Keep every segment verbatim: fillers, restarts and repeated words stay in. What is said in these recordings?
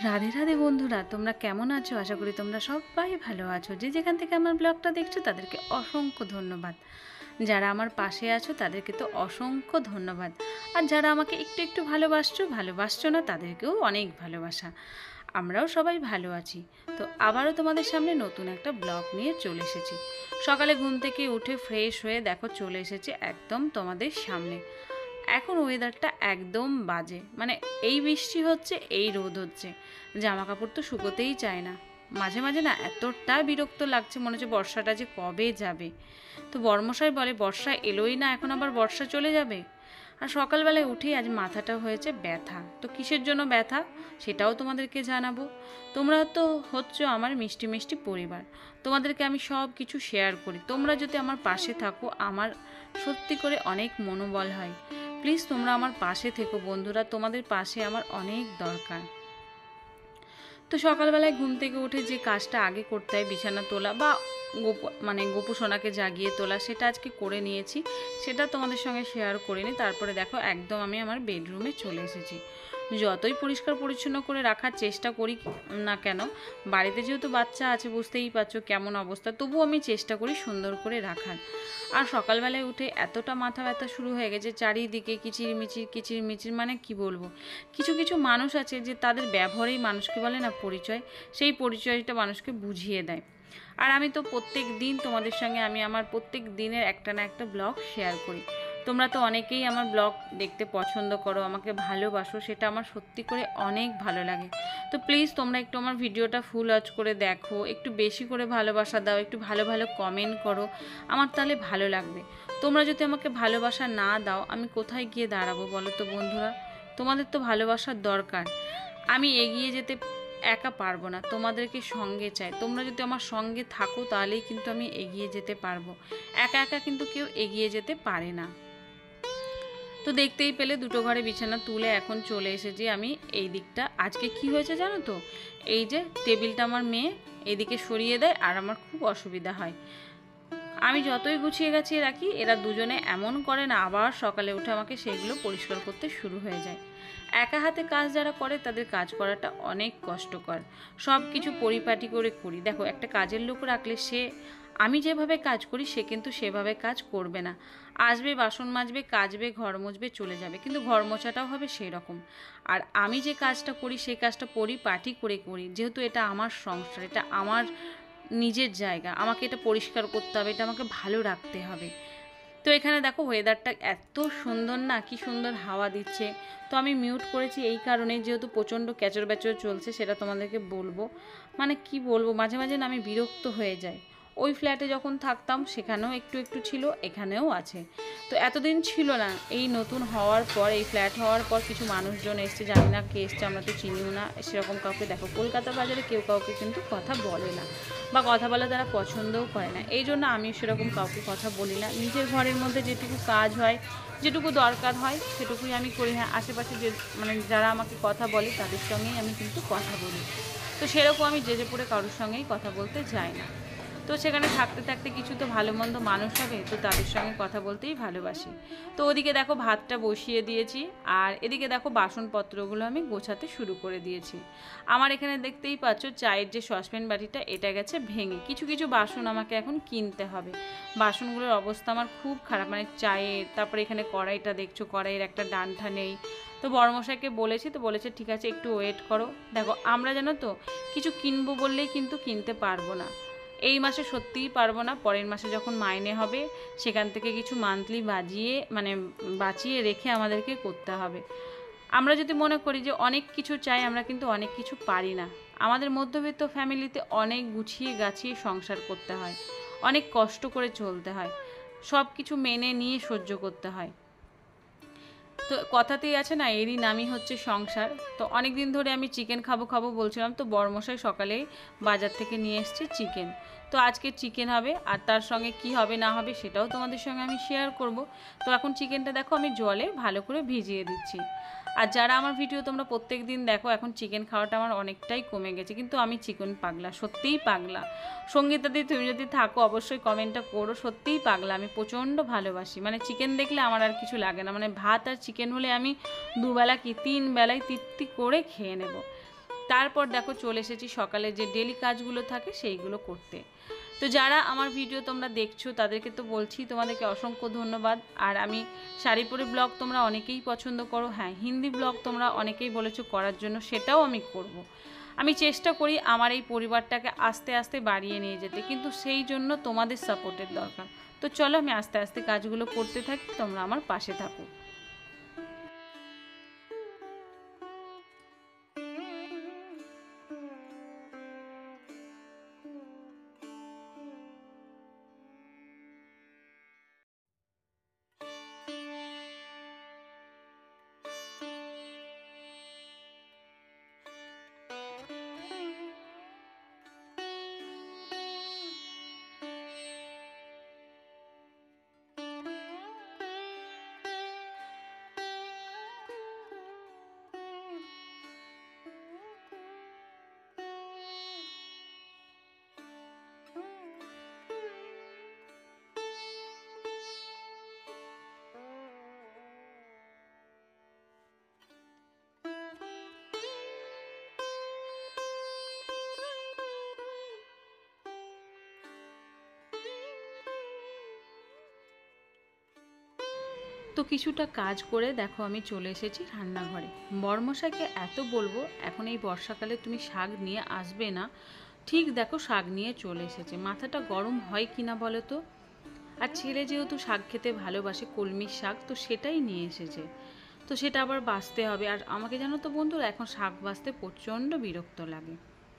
রাধে রাধে বন্ধুরা, তোমরা কেমন আছো? আশা করি তোমরা সবাই ভালো আছো। যে যেখান থেকে আমার ব্লগটা দেখছো তাদেরকে অসংখ্য ধন্যবাদ। যারা আমার পাশে আছো তাদেরকে তো অসংখ্য ধন্যবাদ। আর যারা আমাকে একটু একটু ভালোবাসছো ভালোবাসছো না তাদেরকেও অনেক ভালোবাসা। আমরাও সবাই ভালো আছি। তো আবারও তোমাদের সামনে নতুন একটা ব্লগ নিয়ে চলে এসেছি। সকালে ঘুম থেকে উঠে ফ্রেশ হয়ে দেখো চলে এসেছি একদম তোমাদের সামনে। এখন ওয়েদারটা একদম বাজে, মানে এই বৃষ্টি হচ্ছে এই রোদ হচ্ছে, জামা কাপড় তো শুকোতেই চায় না। মাঝে মাঝে না এতটা বিরক্ত লাগছে, মনে হচ্ছে বর্ষাটা যে কবে যাবে। তো বর্মশাই বলে বর্ষা এলোই না, এখন আবার বর্ষা চলে যাবে। আর সকালবেলায় উঠেই আজ মাথাটা হয়েছে ব্যথা। তো কিসের জন্য ব্যথা সেটাও তোমাদেরকে জানাবো। তোমরা তো হচ্ছ আমার মিষ্টি মিষ্টি পরিবার, তোমাদেরকে আমি সব কিছু শেয়ার করি। তোমরা যদি আমার পাশে থাকো আমার সত্যি করে অনেক মনোবল হয়। প্লিজ তোমরা আমার পাশে থেকো বন্ধুরা, তোমাদের পাশে আমার অনেক দরকার। তো সকালবেলায় ঘুম থেকে উঠে যে কাজটা আগে করতে হয়, বিছানা তোলা বা গোপ মানে গোপু সোনাকে জাগিয়ে তোলা, সেটা আজকে করে নিয়েছি। সেটা তোমাদের সঙ্গে শেয়ার করিনি। তারপরে দেখো একদম আমি আমার বেডরুমে চলে এসেছি। যতই পরিষ্কার পরিচ্ছন্ন করে রাখার চেষ্টা করি না কেন, বাড়িতে যেহেতু বাচ্চা আছে বুঝতেই পারছো কেমন অবস্থা, তবুও আমি চেষ্টা করি সুন্দর করে রাখার। আর সকালবেলায় উঠে এতটা মাথা ব্যথা শুরু হয়ে গেছে, চারিদিকে কিচির মিচির কিচির মিচির, মানে কি বলবো। কিছু কিছু মানুষ আছে যে তাদের ব্যবহারেই মানুষকে বলে না পরিচয়, সেই পরিচয়টা মানুষকে বুঝিয়ে দেয়। আর আমি তো প্রত্যেক দিন তোমাদের সঙ্গে আমি আমার প্রত্যেক দিনের একটা না একটা ব্লগ শেয়ার করি। তোমরা তো অনেকেই আমার ব্লগ দেখতে পছন্দ করো, আমাকে ভালোবাসো, সেটা আমার সত্যি করে অনেক ভালো লাগে। তো প্লিজ তোমরা একটু আমার ভিডিওটা ফুল ওয়াচ করে দেখো, একটু বেশি করে ভালোবাসা দাও, একটু ভালো ভালো কমেন্ট করো, আমার তাহলে ভালো লাগবে। তোমরা যদি আমাকে ভালোবাসা না দাও আমি কোথায় গিয়ে দাঁড়াবো বলো তো বন্ধুরা? তোমাদের তো ভালোবাসার দরকার। আমি এগিয়ে যেতে একা পারবো না, তোমাদেরকে সঙ্গে চাই। তোমরা যদি আমার সঙ্গে থাকো তাহলেই কিন্তু আমি এগিয়ে যেতে পারবো। একা একা কিন্তু কেউ এগিয়ে যেতে পারে না। তো দেখতেই পেলে দুটো ঘরে বিছানা তুলে এখন চলে এসেছি আমি এই দিকটা। আজকে কি হয়েছে জানো তো, এই যে টেবিলটা আমার মেয়ে এদিকে সরিয়ে দেয় আর আমার খুব অসুবিধা হয়। আমি যতই গুছিয়ে গাছিয়ে রাখি এরা দুজনে এমন করে না, আবার সকালে উঠে আমাকে সেগুলো পরিষ্কার করতে শুরু হয়ে যায়। একা হাতে কাজ যারা করে তাদের কাজ করাটা অনেক কষ্টকর। সব কিছু পরিপাটি করে করি। দেখো একটা কাজের লোক রাখলে সে, আমি যেভাবে কাজ করি সে কিন্তু সেভাবে কাজ করবে না। আসবে, বাসন মাজবে, কাচবে, ঘর মুছবে, চলে যাবে, কিন্তু ঘর মোছাটাও হবে সেই রকম। আর আমি যে কাজটা করি সেই কাজটা পরিপাটি করে করি, যেহেতু এটা আমার সংসার, এটা আমার নিজের জায়গা, আমাকে এটা পরিষ্কার করতে হবে, এটা আমাকে ভালো রাখতে হবে। তো এখানে দেখো ওয়েদারটা এত সুন্দর না, কি সুন্দর হাওয়া দিচ্ছে। তো আমি মিউট করেছি এই কারণে, যেহেতু প্রচণ্ড ক্যাচর ব্যাচর চলছে, সেটা তোমাদেরকে বলবো। মানে কি বলবো, মাঝে মাঝে না আমি বিরক্ত হয়ে যাই। ওই ফ্ল্যাটে যখন থাকতাম সেখানেও একটু একটু ছিল, এখানেও আছে। তো এতদিন ছিল না, এই নতুন হওয়ার পর, এই ফ্ল্যাট হওয়ার পর কিছু মানুষজন এসছে, জানি না কে এসছে, আমরা তো চিনিও না সেরকম কাউকে। দেখো কলকাতা বাজারে কেউ কাউকে কিন্তু কথা বলে না, বা কথা বলা তারা পছন্দও করে না। এই জন্য আমি সেরকম কাউকে কথা বলি না। নিজের ঘরের মধ্যে যেটুকু কাজ হয়, যেটুকু দরকার হয় সেটুকুই আমি করি। হ্যাঁ, আশেপাশে যে মানে যারা আমাকে কথা বলে তাদের সঙ্গেই আমি কিন্তু কথা বলি। তো সেরকম আমি জেজে পড়ে কারোর সঙ্গেই কথা বলতে যাই না। তো সেখানে থাকতে থাকতে কিছু তো ভালো মন্দ মানুষ হবে, তো তাদের সঙ্গে কথা বলতেই ভালোবাসি। তো ওদিকে দেখো ভাতটা বসিয়ে দিয়েছি, আর এদিকে দেখো বাসনপত্রগুলো আমি গোছাতে শুরু করে দিয়েছি। আমার এখানে দেখতেই পাচ্ছ চায়ের যে সসপ্যান বাটিটা, এটা গেছে ভেঙে। কিছু কিছু বাসন আমাকে এখন কিনতে হবে। বাসনগুলোর অবস্থা আমার খুব খারাপ, মানে চায়ের। তারপরে এখানে কড়াইটা দেখছো, কড়াইয়ের একটা ডান্ঠা নেই। তো বড়মশাইকে বলেছি, তো বলেছে ঠিক আছে একটু ওয়েট করো। দেখো আমরা জানো তো কিছু কিনবো বললেই কিন্তু কিনতে পারবো না। এই মাসে সত্যিই পারবো না, পরের মাসে যখন মাইনে হবে সেখান থেকে কিছু মান্থলি বাজিয়ে মানে বাঁচিয়ে রেখে আমাদেরকে করতে হবে। আমরা যদি মনে করি যে অনেক কিছু চাই, আমরা কিন্তু অনেক কিছু পারি না। আমাদের মধ্যবিত্ত ফ্যামিলিতে অনেক গুছিয়ে গাছিয়ে সংসার করতে হয়, অনেক কষ্ট করে চলতে হয়, সব কিছু মেনে নিয়ে সহ্য করতে হয়। তো কথাতেই আছে না, এরই নামই হচ্ছে সংসার। তো অনেক দিন ধরে আমি চিকেন খাবো খাবো বলছিলাম, তো বড়মশাই সকালেই বাজার থেকে নিয়ে এসেছে চিকেন। তো আজকে চিকেন হবে, আর তার সঙ্গে কি হবে না হবে সেটাও তোমাদের সঙ্গে আমি শেয়ার করব। তো এখন চিকেনটা দেখো আমি জলে ভালো করে ভিজিয়ে দিচ্ছি। আর যারা আমার ভিডিও তোমরা প্রত্যেক দিন দেখো, এখন চিকেন খাওয়াটা আমার অনেকটাই কমে গেছে, কিন্তু আমি চিকেন পাগলা, সত্যিই পাগলা। সঙ্গীতাদি তুমি যদি থাকো অবশ্যই কমেন্টটা করো, সত্যিই পাগলা, আমি প্রচণ্ড ভালোবাসি। মানে চিকেন দেখলে আমার আর কিছু লাগে না, মানে ভাত আর চিকেন হলে আমি দুবেলা কি তিন বেলায় তৃপ্তি করে খেয়ে নেব। তারপর দেখো চলে এসেছি সকালে যে ডেলি কাজগুলো থাকে সেইগুলো করতে। তো যারা আমার ভিডিও তোমরা দেখছো তাদেরকে তো বলছি তোমাদেরকে অসংখ্য ধন্যবাদ। আর আমি শাড়ি পরে ব্লগ তোমরা অনেকেই পছন্দ করো, হ্যাঁ হিন্দি ব্লগ তোমরা অনেকেই বলেছো করার জন্য, সেটাও আমি করব। আমি চেষ্টা করি আমার এই পরিবারটাকে আস্তে আস্তে বাড়িয়ে নিয়ে যেতে, কিন্তু সেই জন্য তোমাদের সাপোর্টের দরকার। তো চলো আমি আস্তে আস্তে কাজগুলো করতে থাকি, তোমরা আমার পাশে থাকো। তো কিছুটা কাজ করে দেখো আমি চলে এসেছি রান্নাঘরে। বড়মশাইকে এত বলবো এখন এই বর্ষাকালে তুমি শাক নিয়ে আসবে না, ঠিক দেখো শাক নিয়ে চলে এসেছে। মাথাটা গরম হয় কি না বলো তো। আর ছেলে যেহেতু শাক খেতে ভালোবাসে, কলমির শাক, তো সেটাই নিয়ে এসেছে। তো সেটা আবার বাছতে হবে। আর আমাকে জানো তো বন্ধুরা, এখন শাক বাছতে প্রচণ্ড বিরক্ত লাগে।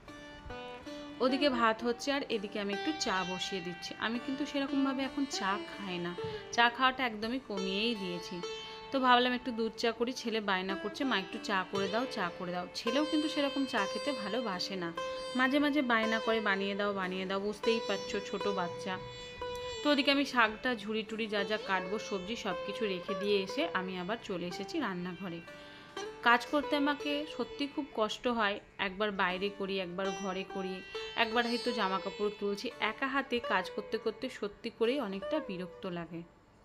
ওদিকে ভাত হচ্ছে আর এদিকে আমি একটু চা বসিয়ে দিচ্ছি। আমি কিন্তু সেরকমভাবে এখন চা খাই না, চা খাওয়াটা একদমই কমিয়েই দিয়েছি। তো ভাবলাম একটু দুধ চা করি, ছেলে বায়না করছে মা একটু চা করে দাও চা করে দাও। ছেলেও কিন্তু সেরকম চা খেতে ভালোবাসে না, মাঝে মাঝে বায়না করে বানিয়ে দাও বানিয়ে দাও, বুঝতেই পারছো ছোট বাচ্চা। তো ওদিকে আমি শাকটা ঝুড়ি টুড়ি যা যা কাটবো সবজি সব কিছু রেখে দিয়ে এসে আমি আবার চলে এসেছি রান্নাঘরে। কাজ করতে আমাকে সত্যি খুব কষ্ট হয়, একবার বাইরে করি একবার ঘরে করি, একবার হয়তো জামা কাপড় তুলছি, একা হাতে কাজ করতে করতে সত্যি করেই অনেকটা বিরক্ত লাগে।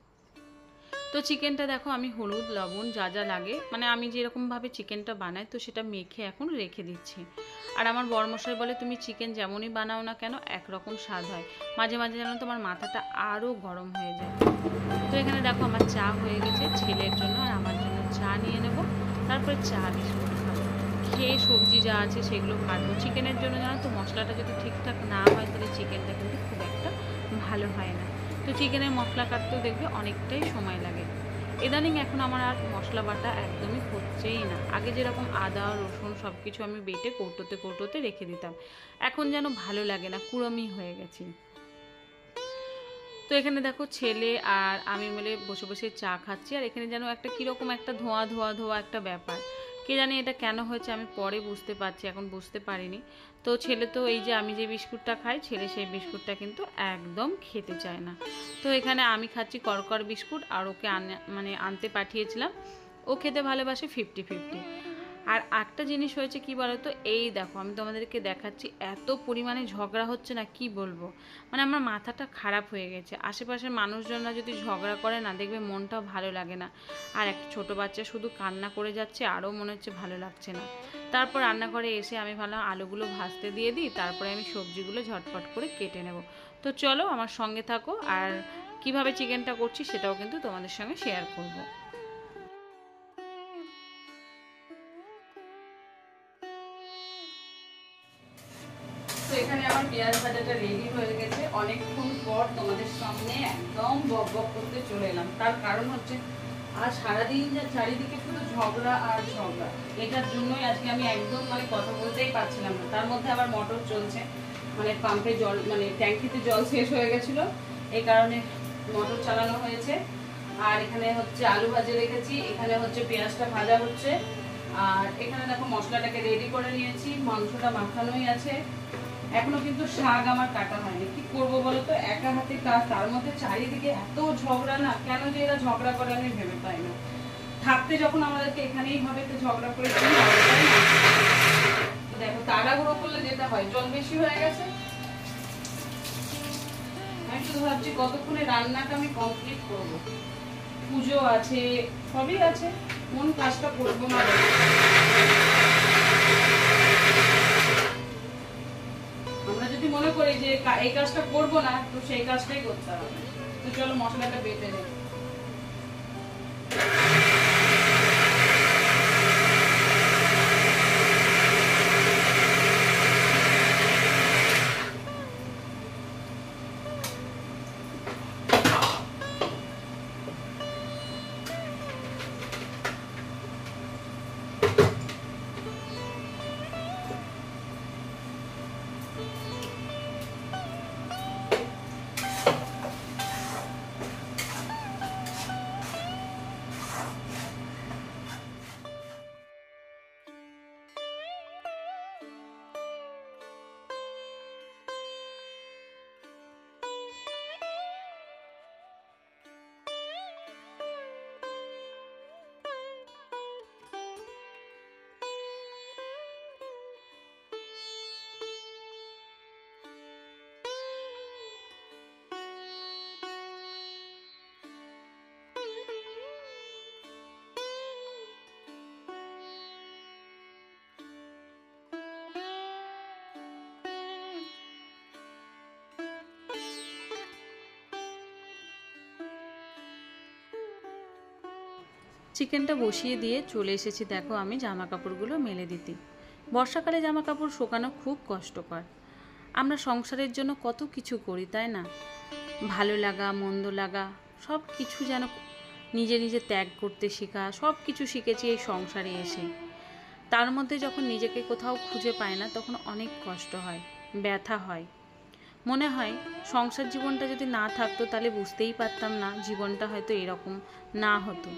তো চিকেনটা দেখো আমি হলুদ লবণ যা যা লাগে, মানে আমি যেরকমভাবে চিকেনটা বানাই তো সেটা মেখে এখন রেখে দিচ্ছি। আর আমার বড়মশাই বলে তুমি চিকেন যেমনই বানাও না কেন একরকম স্বাদ হয়, মাঝে মাঝে যেন তোমার মাথাটা আরও গরম হয়ে যায়। তো এখানে দেখো আমার চা হয়ে গেছে, ছেলের জন্য আর আমার জন্য চা নিয়ে নেব, তারপরে চা বিস্কুট খাবো, খেয়ে সবজি যা আছে সেগুলো কাটবো। চিকেনের জন্য জানো তো মশলাটা যদি ঠিকঠাক না হয় তাহলে চিকেনটা কিন্তু খুব একটা ভালো হয় না। তো চিকেনের মশলা কাটতেও দেখবে অনেকটাই সময় লাগে। ইদানিং এখন আমার আর মশলা বাটা একদমই হচ্ছেই না। আগে যেরকম আদা রসুন সব কিছু আমি বেটে কৌটোতে কৌটোতে রেখে দিতাম, এখন যেন ভালো লাগে না, কুড়মি হয়ে গেছি। তো এখানে দেখো ছেলে আর আমি মিলে বসে বসে চা খাচ্ছি, আর এখানে যেন একটা কীরকম একটা ধোঁয়া ধোঁয়া ধোঁয়া একটা ব্যাপার, কে জানি এটা কেন হয়েছে, আমি পরে বুঝতে পারছি, এখন বুঝতে পারিনি। তো ছেলে তো এই যে আমি যে বিস্কুটটা খাই, ছেলে সেই বিস্কুটটা কিন্তু একদম খেতে চায় না। তো এখানে আমি খাচ্ছি করকর বিস্কুট, আর ওকে আনে মানে আনতে পাঠিয়েছিলাম, ও খেতে ভালোবাসে ফিফটি ফিফটি। আর একটা জিনিস হয়েছে কি বলতো, এই দেখো আমি তোমাদেরকে দেখাচ্ছি, এত পরিমাণে ঝগড়া হচ্ছে না কি বলবো, মানে আমার মাথাটা খারাপ হয়ে গেছে। আশেপাশের মানুষজনরা যদি ঝগড়া করে না দেখবে মনটাও ভালো লাগে না। আর একটা ছোটো বাচ্চা শুধু কান্না করে যাচ্ছে, আরও মনে হচ্ছে ভালো লাগছে না। তারপর রান্নাঘরে এসে আমি ভাবলাম আলুগুলো ভাজতে দিয়ে দিই, তারপরে আমি সবজিগুলো ঝটপট করে কেটে নেব। তো চলো আমার সঙ্গে থাকো, আর কিভাবে চিকেনটা করছি সেটাও কিন্তু তোমাদের সঙ্গে শেয়ার করবো। তো এখানে আমার পেঁয়াজ ভাজাটা রেডি হয়ে গেছে, অনেকক্ষণ পর তোমাদের সামনে একদম বক বক করতে চলে এলাম। তার কারণ হচ্ছে আর সারাদিন যা চারিদিকে শুধু ঝগড়া আর ঝগড়া, এটার জন্যই আজকে আমি একদম মানে কথা বলতেই পারছিলাম না। তার মধ্যে আবার মোটর চলছে, মানে পাম্পে জল মানে ট্যাঙ্কিতে জল শেষ হয়ে গেছিলো, এই কারণে মোটর চালানো হয়েছে। আর এখানে হচ্ছে আলু ভাজে রেখেছি, এখানে হচ্ছে পেঁয়াজটা ভাজা হচ্ছে, আর এখানে দেখো মশলাটাকে রেডি করে নিয়েছি, মাংসটা মাখানোই আছে, এখনো কিন্তু শাক আমার কাটা হয়নি। কি করবো বলো তো, একা হাতে কাজ, তার মধ্যে চারিদিকে এত ঝগড়া না, কেন যে এরা ঝগড়া করে আমি ভেবে পাই না। থাকতে যখন আমাদেরকে এখানেই হবে তো ঝগড়া করে কি হবে, তাই না? তো দেখো তাড়াহুড়ো করলে যেটা হয়, জল বেশি হয়ে গেছে। আমি শুধু ভাবছি কতক্ষণে রান্নাটা আমি কমপ্লিট করব, পুজো আছে সবই আছে, কোন কাজটা করবো না। যে এই কাজটা করবো না, তো সেই কাজটাই করতে হবে। তো চলো মশলাটা বেটে নিই। চিকেনটা বসিয়ে দিয়ে চলে এসেছি দেখো আমি জামা কাপড়গুলো মেলে দিতে। বর্ষাকালে জামা কাপড় শুকানো খুব কষ্টকর। আমরা সংসারের জন্য কত কিছু করি, তাই না? ভালো লাগা মন্দ লাগা সব কিছু যেন নিজে নিজে ত্যাগ করতে শেখা, সব কিছু শিখেছি এই সংসারে এসে। তার মধ্যে যখন নিজেকে কোথাও খুঁজে পায় না, তখন অনেক কষ্ট হয়, ব্যথা হয়। মনে হয় সংসার জীবনটা যদি না থাকতো তাহলে বুঝতেই পারতাম না জীবনটা হয়তো এরকম না হতো।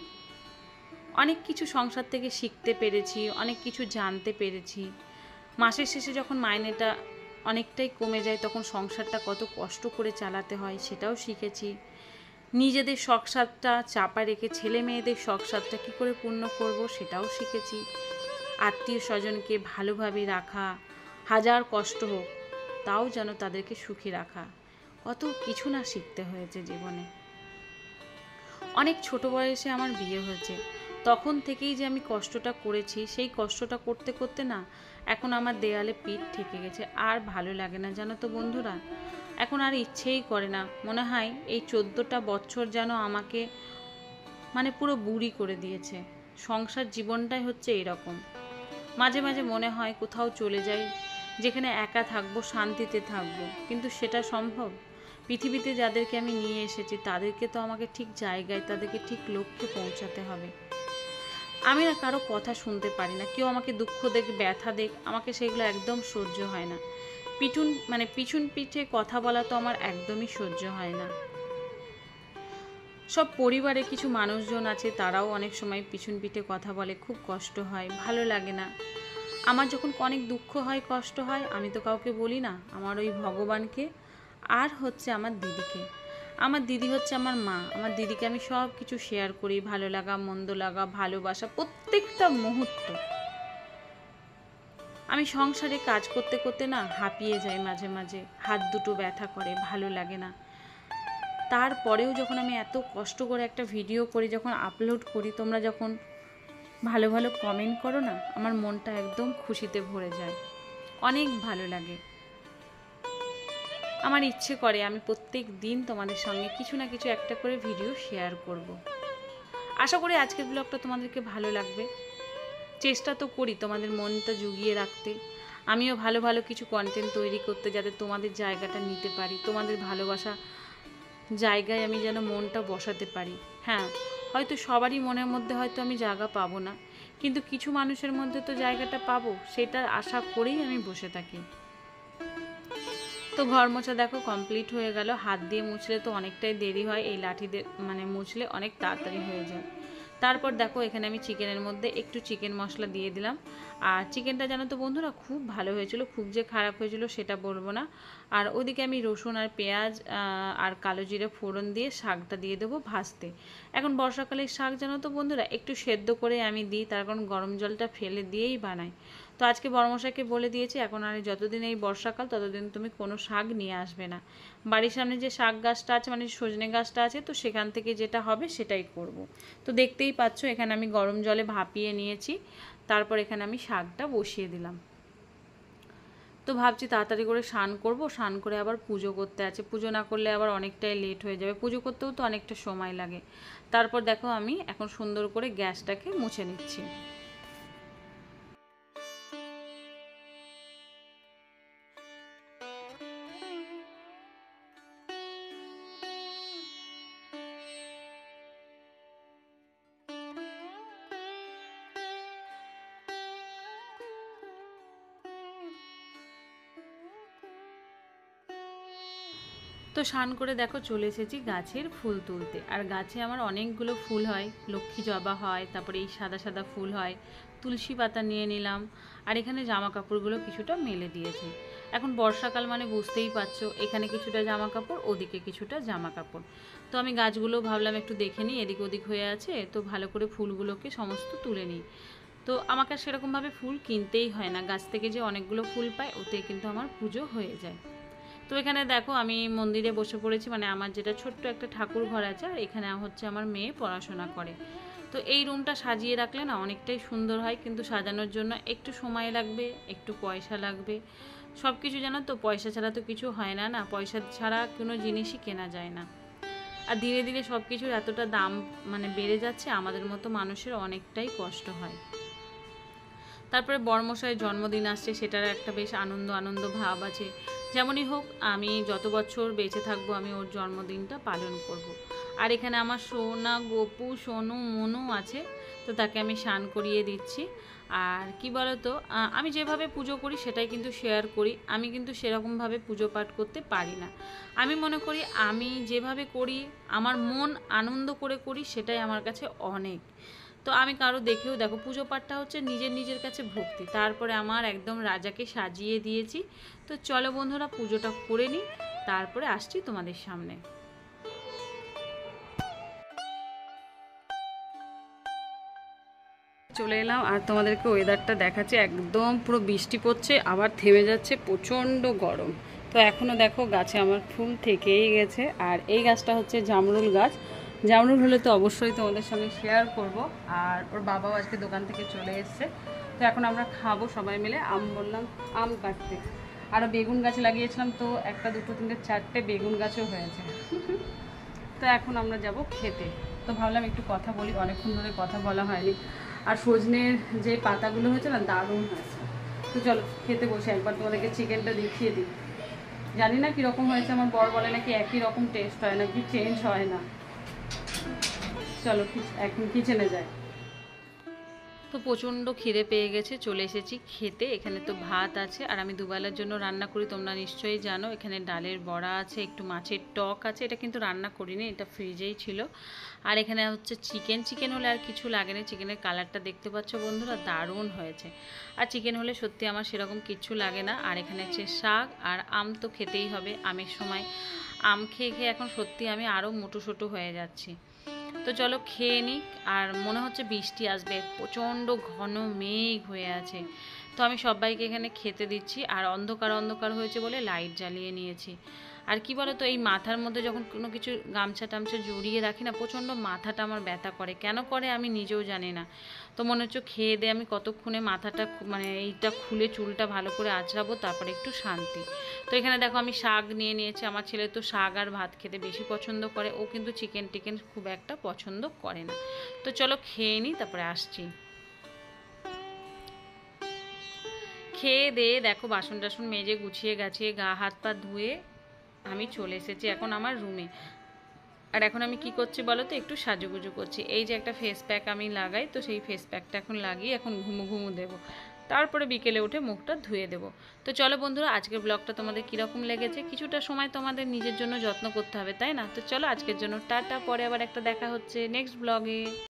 অনেক কিছু সংসার থেকে শিখতে পেরেছি, অনেক কিছু জানতে পেরেছি। মাসের শেষে যখন মাইনেটা অনেকটাই কমে যায়, তখন সংসারটা কত কষ্ট করে চালাতে হয় সেটাও শিখেছি। নিজেদের শখসাদটা চাপা রেখে ছেলে মেয়েদের শখসাদটা কী করে পূর্ণ করব সেটাও শিখেছি। আত্মীয় স্বজনকে ভালোভাবে রাখা, হাজার কষ্ট হোক তাও যেন তাদেরকে সুখী রাখা, কত কিছু না শিখতে হয়েছে জীবনে। অনেক ছোট বয়সে আমার বিয়ে হয়েছে, তখন থেকেই যে আমি কষ্টটা করেছি, সেই কষ্টটা করতে করতে না এখন আমার দেয়ালে পিঠ ঠেকে গেছে, আর ভালো লাগে না জানো তো বন্ধুরা। এখন আর ইচ্ছেই করে না, মনে হয় এই চোদ্দোটা বছর যেন আমাকে মানে পুরো বুড়ি করে দিয়েছে। সংসার জীবনটাই হচ্ছে এরকম। মাঝে মাঝে মনে হয় কোথাও চলে যাই, যেখানে একা থাকবো, শান্তিতে থাকবো, কিন্তু সেটা সম্ভব? পৃথিবীতে যাদেরকে আমি নিয়ে এসেছি তাদেরকে তো আমাকে ঠিক জায়গায়, তাদেরকে ঠিক লক্ষ্যে পৌঁছাতে হবে। আমি না কারো কথা শুনতে পারি না, কেউ আমাকে দুঃখ দেখ, ব্যথা দেখ, আমাকে সেগুলো একদম সহ্য হয় না। পিছুন মানে পিছন পিঠে কথা বলা তো আমার একদমই সহ্য হয় না। সব পরিবারে কিছু মানুষজন আছে, তারাও অনেক সময় পিছন পিঠে কথা বলে, খুব কষ্ট হয়, ভালো লাগে না। আমার যখন অনেক দুঃখ হয়, কষ্ট হয়, আমি তো কাউকে বলি না, আমার ওই ভগবানকে আর হচ্ছে আমার দিদিকে। আমার দিদি হচ্ছে আমার মা, আমার দিদিকে আমি সব কিছু শেয়ার করি, ভালো লাগা মন্দ লাগা ভালোবাসা প্রত্যেকটা মুহূর্ত। আমি সংসারে কাজ করতে করতে না হাঁপিয়ে যাই, মাঝে মাঝে হাত দুটো ব্যথা করে, ভালো লাগে না। তারপরেও যখন আমি এত কষ্ট করে একটা ভিডিও করি, যখন আপলোড করি, তোমরা যখন ভালো ভালো কমেন্ট করো না, আমার মনটা একদম খুশিতে ভরে যায়, অনেক ভালো লাগে। আমার ইচ্ছে করে আমি প্রত্যেক দিন তোমাদের সঙ্গে কিছু না কিছু একটা করে ভিডিও শেয়ার করব। আশা করি আজকের ব্লগটা তোমাদেরকে ভালো লাগবে। চেষ্টা তো করি তোমাদের মনটা জুগিয়ে রাখতে, আমিও ভালো ভালো কিছু কন্টেন্ট তৈরি করতে, যাতে তোমাদের জায়গাটা নিতে পারি, তোমাদের ভালোবাসা জায়গায় আমি যেন মনটা বসাতে পারি। হ্যাঁ, হয়তো সবারই মনের মধ্যে হয়তো আমি জায়গা পাবো না, কিন্তু কিছু মানুষের মধ্যে তো জায়গাটা পাবো, সেটার আশা করেই আমি বসে থাকি। তো ঘর মোছা দেখো কমপ্লিট হয়ে গেল। হাত দিয়ে মুছলে তো অনেকটাই দেরি হয়, এই লাঠি দিয়ে মানে মুছলে অনেক তাড়াতাড়ি হয়ে যায়। তারপর দেখো এখানে আমি চিকেনের মধ্যে একটু চিকেন মশলা দিয়ে দিলাম। আর চিকেনটা জানো তো বন্ধুরা খুব ভালো হয়েছিল, খুব যে খারাপ হয়েছিল সেটা বলবো না। আর ওদিকে আমি রসুন আর পেঁয়াজ আর কালো জিরে ফোড়ন দিয়ে শাকটা দিয়ে দেবো ভাজতে। এখন বর্ষাকালের শাক জানো তো বন্ধুরা একটু সেদ্ধ করে আমি দিই, তার কারণ গরম জলটা ফেলে দিয়েই বানাই। তো আজকে বড়মশাইকে বলে দিয়েছি, এখন আর যতদিন এই বর্ষাকাল ততদিন তুমি কোনো শাক নিয়ে আসবে না। বাড়ির সামনে যে শাক গাছটা আছে মানে সজনে গাছটা আছে, তো সেখান থেকে যেটা হবে সেটাই করব। তো দেখতেই পাচ্ছ এখানে আমি গরম জলে ভাপিয়ে নিয়েছি, তারপর এখানে আমি শাকটা বসিয়ে দিলাম। তো তো ভাবছি তাড়াতাড়ি করে স্নান করব, স্নান করে আবার পুজো করতে আছে, পুজো না করলে আবার অনেকটাই লেট হয়ে যাবে, পুজো করতেও তো অনেকটা সময় লাগে। তারপর দেখো আমি এখন সুন্দর করে গ্যাসটাকে মুছে নিচ্ছি। তো স্নান করে দেখো চলে এসেছি গাছের ফুল তুলতে। আর গাছে আমার অনেকগুলো ফুল হয়, লক্ষ্মী জবা হয়, তারপরে এই সাদা সাদা ফুল হয়, তুলসী পাতা নিয়ে নিলাম। আর এখানে জামা কাপড়গুলো কিছুটা মেলে দিয়েছি। এখন বর্ষাকাল মানে বুঝতেই পারছো, এখানে কিছুটা জামা কাপড়, ওদিকে কিছুটা জামা কাপড়। তো আমি গাছগুলো ভাবলাম একটু দেখে নিই, এদিক ওদিক হয়ে আছে, তো ভালো করে ফুলগুলোকে সমস্ত তুলে নিই। তো আমাকে আর সেরকমভাবে ফুল কিনতেই হয় না, গাছ থেকে যে অনেকগুলো ফুল পাই ওতে কিন্তু আমার পুজো হয়ে যায়। তো এখানে দেখো আমি মন্দিরে বসে পড়েছি, মানে আমার যেটা ছোট্ট একটা ঠাকুর ঘর আছে, আর এখানে হচ্ছে আমার মেয়ে পড়াশোনা করে। তো এই রুমটা সাজিয়ে রাখলে না অনেকটাই সুন্দর হয়, কিন্তু সাজানোর জন্য একটু সময় লাগবে, একটু পয়সা লাগবে। সব কিছু জানো তো, পয়সা ছাড়া তো কিছু হয় না, না পয়সা ছাড়া কোনো জিনিসই কেনা যায় না। আর ধীরে ধীরে সব কিছুর এতটা দাম মানে বেড়ে যাচ্ছে, আমাদের মতো মানুষের অনেকটাই কষ্ট হয়। তারপরে বড়মশাইয়ের জন্মদিন আসছে, সেটার একটা বেশ আনন্দ আনন্দ ভাব আছে। যেমনই হোক, আমি যত বছর বেঁচে থাকবো আমি ওর জন্মদিনটা পালন করব। আর এখানে আমার সোনা গপু সোনু মনু আছে, তো তাকে আমি স্নান করিয়ে দিচ্ছি। আর কি বলতো, আমি যেভাবে পুজো করি সেটাই কিন্তু শেয়ার করি। আমি কিন্তু সেরকমভাবে পুজো পাঠ করতে পারি না। আমি মনে করি আমি যেভাবে করি, আমার মন আনন্দ করে করি, সেটাই আমার কাছে অনেক। তো আমি কারো দেখেও দেখো, পুজো পাঠটা হচ্ছে নিজের নিজের কাছে ভক্তি। তারপরে আমার একদম রাজাকে সাজিয়ে দিয়েছি। তো চলো বন্ধুরা, পুজোটা করে নিই, তারপরে আসছি তোমাদের সামনে। চলে এলাম আর তোমাদেরকে ওয়েদারটা দেখাচ্ছি, একদম পুরো বৃষ্টি পড়ছে, আবার থেমে যাচ্ছে, প্রচণ্ড গরম। তো এখনও দেখো গাছে আমার ফুল থেকেই গেছে। আর এই গাছটা হচ্ছে জামরুল গাছ। জামরুল হলে তো অবশ্যই তোমাদের সঙ্গে শেয়ার করব। আর ওর বাবাও আজকে দোকান থেকে চলে এসছে, তো এখন আমরা খাবো সবাই মিলে। আম বললাম আম কাটতে, আরও বেগুন গাছ লাগিয়েছিলাম, তো একটা দুটো তিনটে চারটে বেগুন গাছও হয়েছে। তো এখন আমরা যাব খেতে। তো ভাবলাম একটু কথা বলি, অনেকক্ষণ ধরে কথা বলা হয়নি। আর সজনের যে পাতাগুলো হয়েছে না, দারুণ হয়েছে। তো চলো খেতে বসে, একবার তোমাদেরকে চিকেনটা দেখিয়ে দিই। জানি না কীরকম হয়েছে, আমার বর বলে নাকি একই রকম টেস্ট হয়, নাকি চেঞ্জ হয় না। চলো এখন কিচেনে যাই। তো প্রচণ্ড খিদে পেয়ে গেছে, চলে এসেছি খেতে। এখানে তো ভাত আছে, আর আমি দুবেলার জন্য রান্না করি, তোমরা নিশ্চয়ই জানো। এখানে ডালের বড়া আছে, একটু মাছের টক আছে, এটা কিন্তু রান্না করিনি, এটা ফ্রিজেই ছিল। আর এখানে হচ্ছে চিকেন। চিকেন হলে আর কিছু লাগেনি, চিকেনের কালারটা দেখতে পাচ্ছ বন্ধুরা, দারুণ হয়েছে। আর চিকেন হলে সত্যি আমার সেরকম কিচ্ছু লাগে না। আর এখানে হচ্ছে শাক, আর আম তো খেতেই হবে। আমের সময় আম খেয়ে খেয়ে এখন সত্যি আমি আরও মোটুসোটু হয়ে যাচ্ছি। তো চলো খেয়ে নিই। আর মনে হচ্ছে বৃষ্টি আসবে, প্রচণ্ড ঘন মেঘ হয়ে আছে। তো আমি সবাইকে এখানে খেতে দিচ্ছি। আর অন্ধকার অন্ধকার হয়েছে বলে লাইট জ্বালিয়ে নিয়েছি। আর কি বলো তো, এই মাথার মধ্যে যখন কোনো কিছু গামছা টামছা জড়িয়ে রাখি না, প্রচণ্ড মাথাটা আমার ব্যথা করে, কেন করে আমি নিজেও জানি না। তো মনে হচ্ছে খেয়ে দিয়ে আমি কতক্ষণে মাথাটা মানে এইটা খুলে চুলটা ভালো করে আঁচড়াবো, তারপরে একটু শান্তি। তো এখানে দেখো আমি শাক নিয়ে নিয়েছি। আমার ছেলে তো শাক আর ভাত খেতে বেশি পছন্দ করে, ও কিন্তু চিকেন টিকেন খুব একটা পছন্দ করে না। তো চলো খেয়ে নিই, তারপরে আসছি। খেয়ে দিয়ে দেখো বাসন টাসন মেজে গুছিয়ে গাছিয়ে গা হাত পা ধুয়ে আমি চলে এসেছি এখন আমার রুমে। আর এখন আমি কি করছি বলো তো, একটু সাজুগুজু করছি। এই যে একটা ফেস প্যাক আমি লাগাই, তো সেই ফেস প্যাকটা এখন লাগিয়ে এখন ঘুমু ঘুমু দেবো, তারপরে বিকেলে উঠে মুখটা ধুয়ে দেবো। তো চলো বন্ধুরা, আজকের ব্লগটা তোমাদের কীরকম লেগেছে? কিছুটা সময় তোমাদের নিজের জন্য যত্ন করতে হবে, তাই না? তো চলো আজকের জন্য টাটা, পরে আবার একটা দেখা হচ্ছে নেক্সট ব্লগে।